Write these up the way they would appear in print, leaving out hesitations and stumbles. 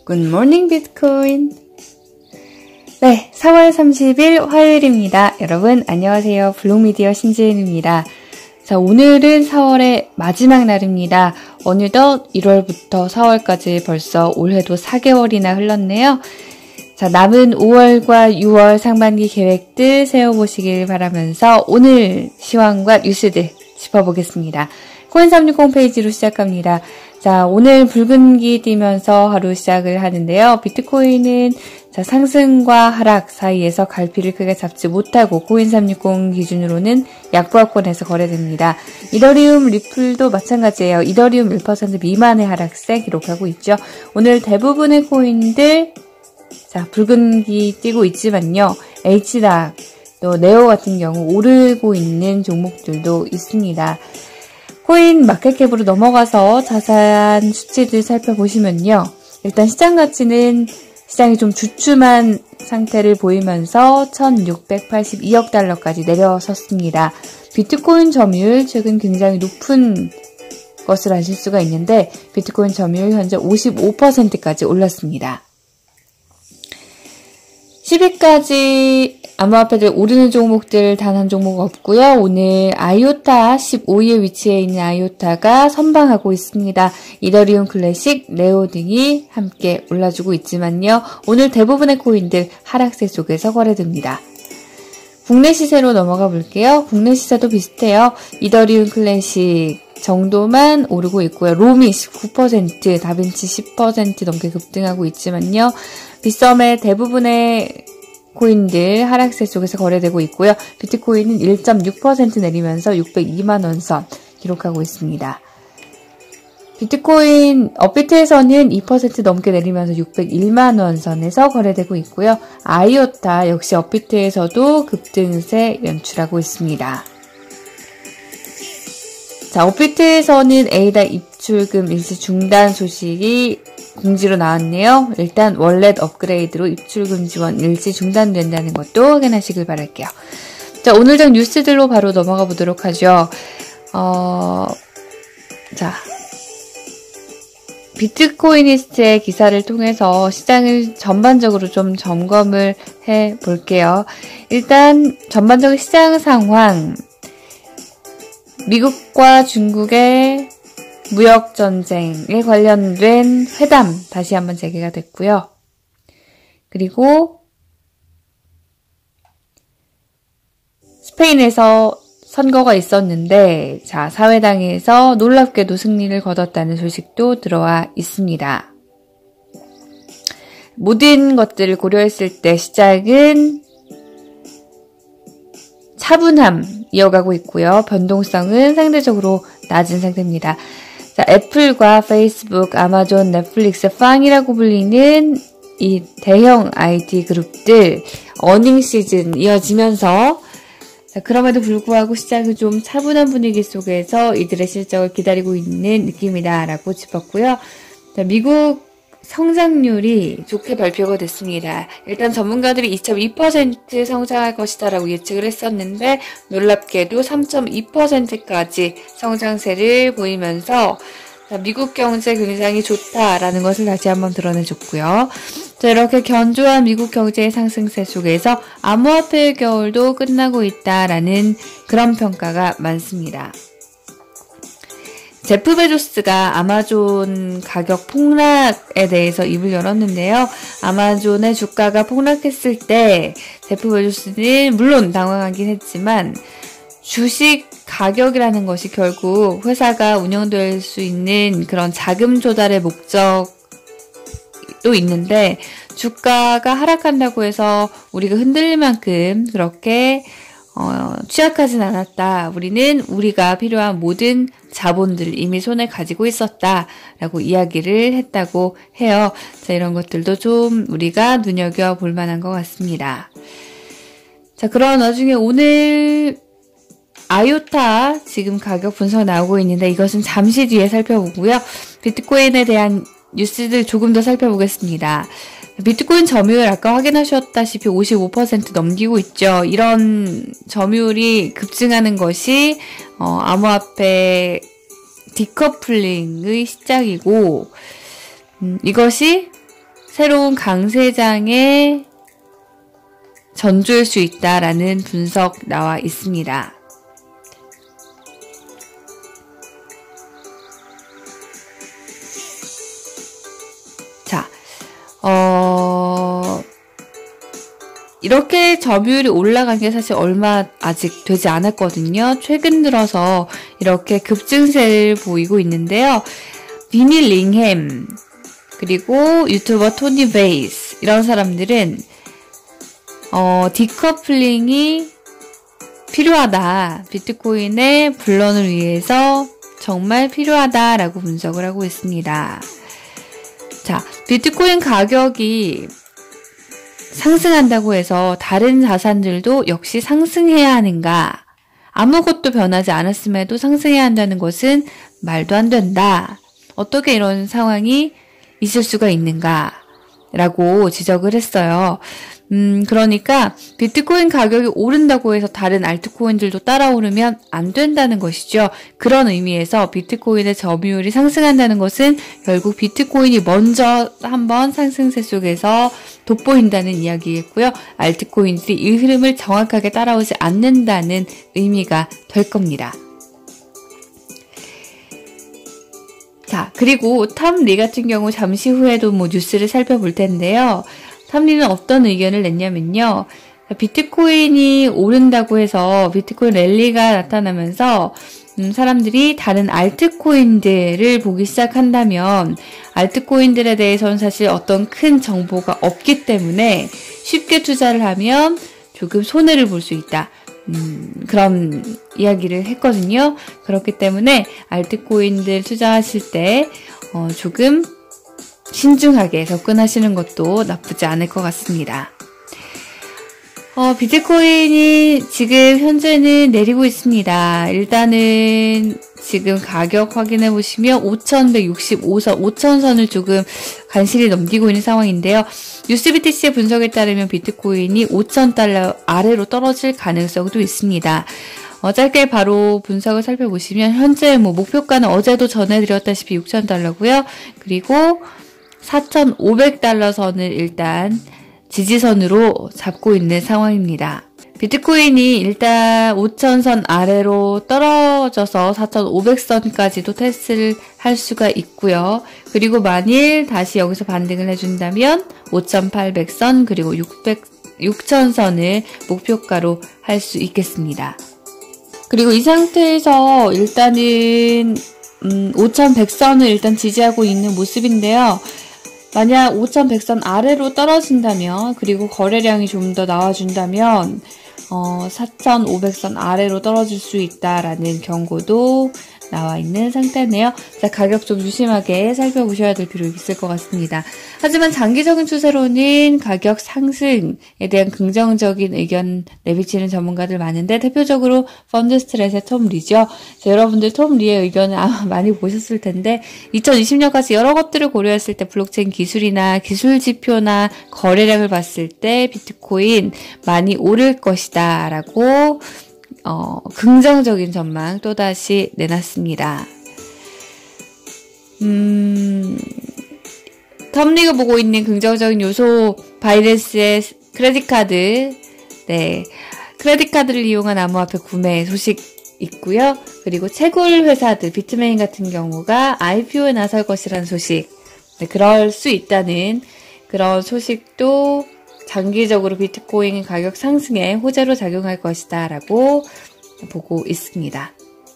Good morning, Bitcoin. 네, 4월 30일 화요일입니다. 여러분, 안녕하세요. 블록미디어 신지은입니다. 자, 오늘은 4월의 마지막 날입니다. 어느덧 1월부터 4월까지 벌써 올해도 4개월이나 흘렀네요. 자, 남은 5월과 6월 상반기 계획들 세워보시길 바라면서 오늘 시황과 뉴스들 짚어보겠습니다. 코인360 홈페이지로 시작합니다. 자, 오늘 붉은기 띄면서 하루 시작을 하는데요. 비트코인은 자, 상승과 하락 사이에서 갈피를 크게 잡지 못하고 코인360 기준으로는 약보합권에서 거래됩니다. 이더리움, 리플도 마찬가지예요. 이더리움 1% 미만의 하락세 기록하고 있죠. 오늘 대부분의 코인들 자, 붉은기 띄고 있지만요. HDAC, 또 네오 같은 경우 오르고 있는 종목들도 있습니다. 코인 마켓캡으로 넘어가서 자세한 수치들 살펴보시면요. 일단 시장 가치는 시장이 좀 주춤한 상태를 보이면서 1682억 달러까지 내려섰습니다. 비트코인 점유율 최근 굉장히 높은 것을 아실 수가 있는데 비트코인 점유율 현재 55%까지 올랐습니다. 10위까지 암호화폐들 오르는 종목들 단 한 종목 없고요. 오늘 아이오타 15위에 위치해 있는 아이오타가 선방하고 있습니다. 이더리움 클래식, 네오 등이 함께 올라주고 있지만요. 오늘 대부분의 코인들 하락세 속에서 거래됩니다. 국내 시세로 넘어가 볼게요. 국내 시세도 비슷해요. 이더리움 클래식 정도만 오르고 있고요. 로미 19%, 다빈치 10% 넘게 급등하고 있지만요. 빗썸의 대부분의 코인들 하락세 속에서 거래되고 있고요. 비트코인은 1.6% 내리면서 602만원 선 기록하고 있습니다. 비트코인 업비트에서는 2% 넘게 내리면서 601만원 선에서 거래되고 있고요. 아이오타 역시 업비트에서도 급등세 연출하고 있습니다. 자, 업비트에서는 에이다 입출금 일시 중단 소식이 공지로 나왔네요. 일단 월렛 업그레이드로 입출금 지원 일시 중단된다는 것도 확인하시길 바랄게요. 자, 오늘장 뉴스들로 바로 넘어가 보도록 하죠. 자, 비트코이니스트의 기사를 통해서 시장을 전반적으로 좀 점검을 해 볼게요. 일단 전반적인 시장 상황, 미국과 중국의 무역전쟁에 관련된 회담 다시 한번 재개가 됐고요. 그리고 스페인에서 선거가 있었는데 자, 사회당에서 놀랍게도 승리를 거뒀다는 소식도 들어와 있습니다. 모든 것들을 고려했을 때 시장은 차분함 이어가고 있고요. 변동성은 상대적으로 낮은 상태입니다. 자, 애플과 페이스북, 아마존, 넷플릭스, 빵이라고 불리는 이 대형 IT 그룹들 어닝 시즌 이어지면서 자, 그럼에도 불구하고 시장은 좀 차분한 분위기 속에서 이들의 실적을 기다리고 있는 느낌이다라고 짚었고요. 자, 미국 성장률이 좋게 발표가 됐습니다. 일단 전문가들이 2.2% 성장할 것이다라고 예측을 했었는데 놀랍게도 3.2%까지 성장세를 보이면서 미국 경제 굉장히 좋다라는 것을 다시 한번 드러내줬고요. 자, 이렇게 견조한 미국 경제의 상승세 속에서 암호화폐의 겨울도 끝나고 있다라는 그런 평가가 많습니다. 제프 베조스가 아마존 가격 폭락에 대해서 입을 열었는데요. 아마존의 주가가 폭락했을 때 제프 베조스는 물론 당황하긴 했지만 주식 가격이라는 것이 결국 회사가 운영될 수 있는 그런 자금 조달의 목적도 있는데 주가가 하락한다고 해서 우리가 흔들릴 만큼 그렇게 취약하진 않았다. 우리는 우리가 필요한 모든 자본들을 이미 손에 가지고 있었다라고 이야기를 했다고 해요. 자, 이런 것들도 좀 우리가 눈여겨볼 만한 것 같습니다. 자, 그런 와중에 오늘 아이오타 지금 가격 분석 나오고 있는데 이것은 잠시 뒤에 살펴보고요. 비트코인에 대한 뉴스들 조금 더 살펴보겠습니다. 비트코인 점유율 아까 확인하셨다시피 55% 넘기고 있죠. 이런 점유율이 급증하는 것이 암호화폐 디커플링의 시작이고 이것이 새로운 강세장의 전조일 수 있다라는 분석 나와 있습니다. 자, 이렇게 점유율이 올라간 게 사실 얼마 아직 되지 않았거든요. 최근 들어서 이렇게 급증세를 보이고 있는데요. 비니 링햄, 그리고 유튜버 토니 베이스, 이런 사람들은 디커플링이 필요하다. 비트코인의 분란을 위해서 정말 필요하다라고 분석을 하고 있습니다. 자, 비트코인 가격이 상승한다고 해서 다른 자산들도 역시 상승해야 하는가? 아무것도 변하지 않았음에도 상승해야 한다는 것은 말도 안 된다. 어떻게 이런 상황이 있을 수가 있는가? 라고 지적을 했어요. 그러니까 비트코인 가격이 오른다고 해서 다른 알트코인들도 따라오르면 안 된다는 것이죠. 그런 의미에서 비트코인의 점유율이 상승한다는 것은 결국 비트코인이 먼저 한번 상승세 속에서 돋보인다는 이야기겠고요. 알트코인들이 이 흐름을 정확하게 따라오지 않는다는 의미가 될 겁니다. 자, 그리고 탐리 같은 경우 잠시 후에도 뉴스를 살펴볼 텐데요. 탐리는 어떤 의견을 냈냐면요. 비트코인이 오른다고 해서 비트코인 랠리가 나타나면서 사람들이 다른 알트코인들을 보기 시작한다면 알트코인들에 대해서는 사실 어떤 큰 정보가 없기 때문에 쉽게 투자를 하면 조금 손해를 볼 수 있다. 그런 이야기를 했거든요. 그렇기 때문에 알트코인들 투자하실 때 조금 신중하게 접근하시는 것도 나쁘지 않을 것 같습니다. 비트코인이 지금 현재는 내리고 있습니다. 일단은 지금 가격 확인해 보시면 5,165선, 5,000선을 조금 간신히 넘기고 있는 상황인데요. 뉴스BTC의 분석에 따르면 비트코인이 5,000달러 아래로 떨어질 가능성도 있습니다. 짧게 바로 분석을 살펴보시면 현재 목표가는 어제도 전해드렸다시피 6,000달러고요. 그리고 4,500달러 선을 일단 지지선으로 잡고 있는 상황입니다. 비트코인이 일단 5,000선 아래로 떨어져서 4,500선까지도 테스트를 할 수가 있고요. 그리고 만일 다시 여기서 반등을 해준다면 5,800선 그리고 6,000선을 목표가로 할 수 있겠습니다. 그리고 이 상태에서 일단은 5,100선을 일단 지지하고 있는 모습인데요. 만약 5,100선 아래로 떨어진다면, 그리고 거래량이 좀 더 나와준다면 4,500선 아래로 떨어질 수 있다라는 경고도 나와 있는 상태네요. 자, 가격 좀 조심하게 살펴보셔야 될 필요 있을 것 같습니다. 하지만 장기적인 추세로는 가격 상승에 대한 긍정적인 의견 내비치는 전문가들 많은데, 대표적으로 펀드스트렛의 톰 리죠. 자, 여러분들 톰 리의 의견을 아마 많이 보셨을 텐데 2020년까지 여러 것들을 고려했을 때 블록체인 기술이나 기술 지표나 거래량을 봤을 때 비트코인 많이 오를 것이다 라고 긍정적인 전망 또다시 내놨습니다. 텀리가 보고 있는 긍정적인 요소, 바이낸스의 크레딧 카드, 크레딧 카드를 이용한 암호화폐 구매 소식 있고요. 그리고 채굴 회사들, 비트메인 같은 경우가 IPO에 나설 것이라는 소식, 그럴 수 있다는 그런 소식도 장기적으로 비트코인 가격 상승에 호재로 작용할 것이다 라고 보고 있습니다.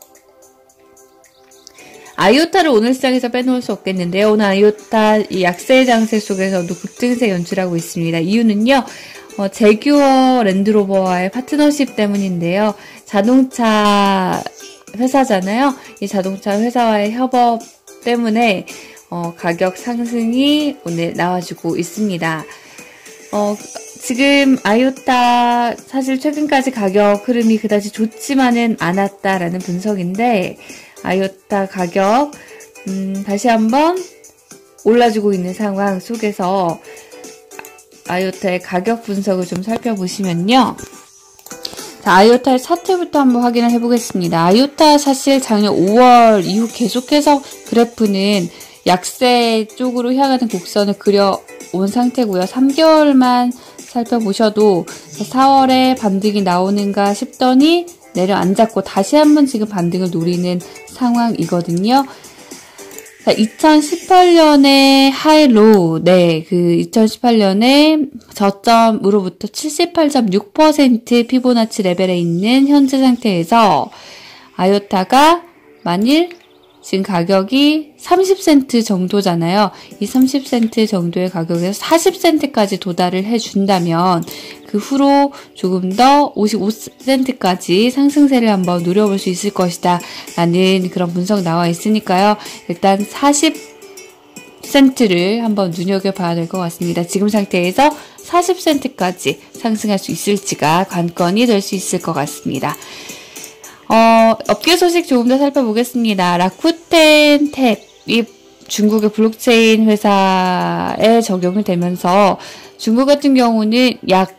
아이오타를 오늘 시장에서 빼놓을 수 없겠는데요. 오늘 아이오타 이 약세 장세 속에서도 급등세 연출하고 있습니다. 이유는요. 제규어 랜드로버와의 파트너십 때문인데요. 자동차 회사잖아요. 이 자동차 회사와의 협업 때문에 가격 상승이 오늘 나와주고 있습니다. 지금 아이오타 사실 최근까지 가격 흐름이 그다지 좋지만은 않았다라는 분석인데, 아이오타 가격 다시 한번 올라주고 있는 상황 속에서 아이오타의 가격 분석을 좀 살펴보시면요. 자, 아이오타의 차트부터 한번 확인을 해보겠습니다. 아이오타 사실 작년 5월 이후 계속해서 그래프는 약세 쪽으로 향하는 곡선을 그려 온 상태고요. 3개월만 살펴보셔도 4월에 반등이 나오는가 싶더니 내려앉았고 다시 한번 지금 반등을 노리는 상황이거든요. 2018년의 하이로우, 그 2018년에 저점으로부터 78.6% 피보나치 레벨에 있는 현재 상태에서 아요타가 만일 지금 가격이 30센트 정도잖아요. 이 30센트 정도의 가격에서 40센트까지 도달을 해준다면 그 후로 조금 더 55센트까지 상승세를 한번 노려볼 수 있을 것이다 라는 그런 분석 나와 있으니까요. 일단 40센트를 한번 눈여겨봐야 될 것 같습니다. 지금 상태에서 40센트까지 상승할 수 있을지가 관건이 될 수 있을 것 같습니다. 업계 소식 조금 더 살펴보겠습니다. 라쿠텐 탭이 중국의 블록체인 회사에 적용이 되면서 중국 같은 경우는 약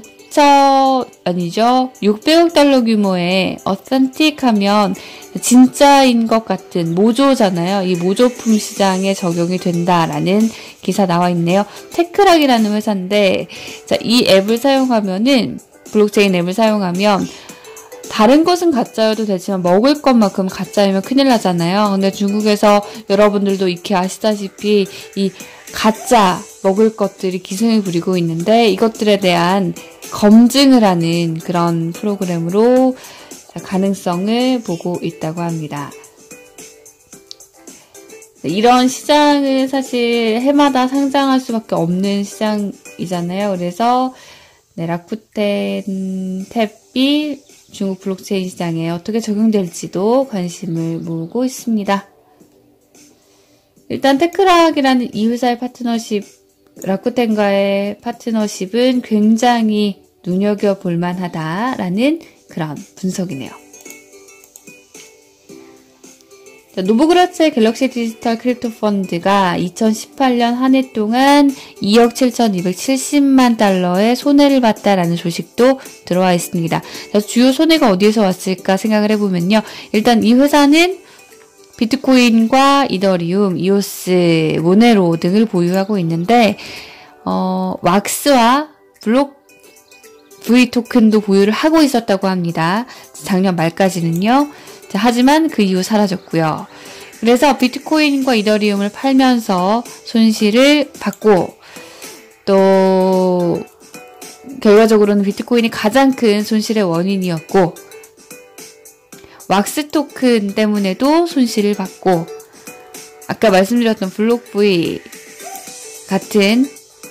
600억 달러 규모의 어센틱하면 진짜인 것 같은 모조잖아요. 이 모조품 시장에 적용이 된다라는 기사 나와 있네요. 테크락이라는 회사인데, 자, 이 앱을 사용하면은, 블록체인 앱을 사용하면 다른 것은 가짜여도 되지만 먹을 것만큼 가짜이면 큰일 나잖아요. 근데 중국에서 여러분들도 익히 아시다시피 이 가짜 먹을 것들이 기승을 부리고 있는데 이것들에 대한 검증을 하는 그런 프로그램으로 가능성을 보고 있다고 합니다. 이런 시장은 사실 해마다 상장할 수밖에 없는 시장이잖아요. 그래서 라쿠텐 탭이 중국 블록체인 시장에 어떻게 적용될지도 관심을 모으고 있습니다. 일단 테크락이라는 이 회사의 파트너십, 라쿠텐과의 파트너십은 굉장히 눈여겨볼 만하다라는 그런 분석이네요. 노보그라츠의 갤럭시 디지털 크립토 펀드가 2018년 한 해 동안 2억 7,270만 달러의 손해를 봤다라는 소식도 들어와 있습니다. 주요 손해가 어디에서 왔을까 생각을 해보면요. 일단 이 회사는 비트코인과 이더리움, 이오스, 모네로 등을 보유하고 있는데 왁스와 블록 V 토큰도 보유를 하고 있었다고 합니다. 작년 말까지는요. 하지만 그 이후 사라졌고요. 그래서 비트코인과 이더리움을 팔면서 손실을 받고 또 결과적으로는 비트코인이 가장 큰 손실의 원인이었고 왁스 토큰 때문에도 손실을 받고 아까 말씀드렸던 블록 V 같은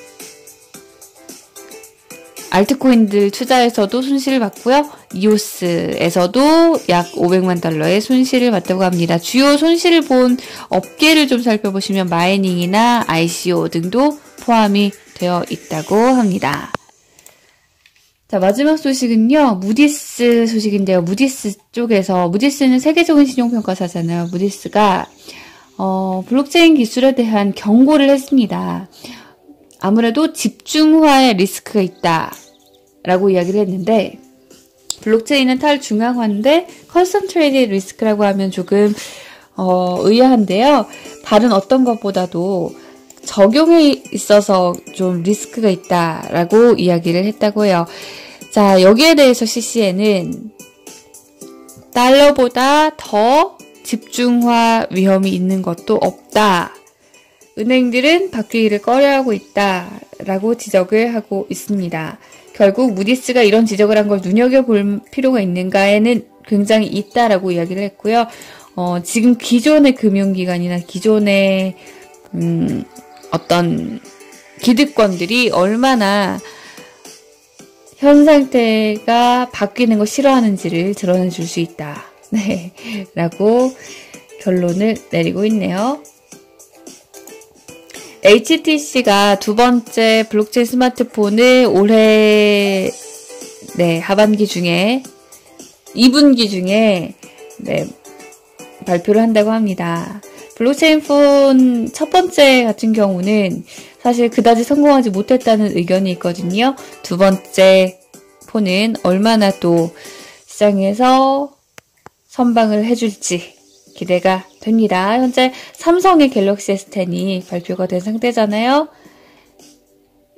알트코인들 투자에서도 손실을 받고요. 이오스에서도 약 500만 달러의 손실을 봤다고 합니다. 주요 손실을 본 업계를 좀 살펴보시면 마이닝이나 ICO 등도 포함이 되어 있다고 합니다. 자, 마지막 소식은요. 무디스 소식인데요. 무디스 쪽에서, 무디스는 세계적인 신용평가사잖아요. 무디스가 블록체인 기술에 대한 경고를 했습니다. 아무래도 집중화의 리스크가 있다라고 이야기를 했는데 블록체인은 탈중앙화인데 컨센트레이티드 리스크라고 하면 조금 의아한데요. 다른 어떤 것보다도 적용에 있어서 좀 리스크가 있다라고 이야기를 했다고 해요. 자, 여기에 대해서 CCN은 달러보다 더 집중화 위험이 있는 것도 없다. 은행들은 바뀌기를 꺼려하고 있다라고 지적을 하고 있습니다. 결국 무디스가 이런 지적을 한 걸 눈여겨볼 필요가 있는가에는 굉장히 있다라고 이야기를 했고요. 지금 기존의 금융기관이나 기존의 어떤 기득권들이 얼마나 현 상태가 바뀌는 거 싫어하는지를 드러내 줄 수 있다. 네, 라고 결론을 내리고 있네요. HTC가 두 번째 블록체인 스마트폰을 올해 하반기 중에 2분기 중에 발표를 한다고 합니다. 블록체인 폰 첫 번째 같은 경우는 사실 그다지 성공하지 못했다는 의견이 있거든요. 두 번째 폰은 얼마나 또 시장에서 선방을 해줄지 기대가 됩니다. 현재 삼성의 갤럭시 S10이 발표가 된 상태잖아요.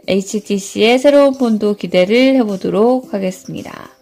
HTC의 새로운 폰도 기대를 해보도록 하겠습니다.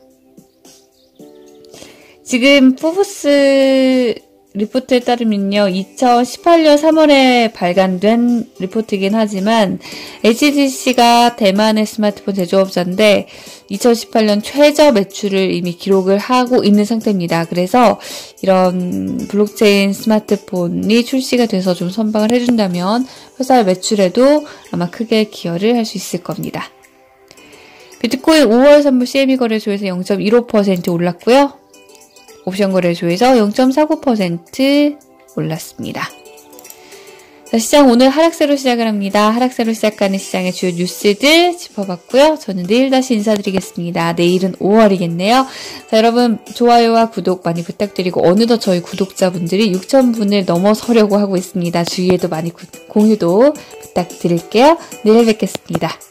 지금 포브스 리포트에 따르면요, 2018년 3월에 발간된 리포트이긴 하지만 HTC가 대만의 스마트폰 제조업자인데 2018년 최저 매출을 이미 기록을 하고 있는 상태입니다. 그래서 이런 블록체인 스마트폰이 출시가 돼서 좀 선방을 해준다면 회사의 매출에도 아마 크게 기여를 할 수 있을 겁니다. 비트코인 5월 선물 CME 거래소에서 0.15% 올랐고요. 옵션 거래소에서 0.49% 올랐습니다. 자, 시장 오늘 하락세로 시작을 합니다. 하락세로 시작하는 시장의 주요 뉴스들 짚어봤고요. 저는 내일 다시 인사드리겠습니다. 내일은 5월이겠네요. 자, 여러분 좋아요와 구독 많이 부탁드리고 어느덧 저희 구독자분들이 6,000분을 넘어서려고 하고 있습니다. 주위에도 많이 공유도 부탁드릴게요. 내일 뵙겠습니다.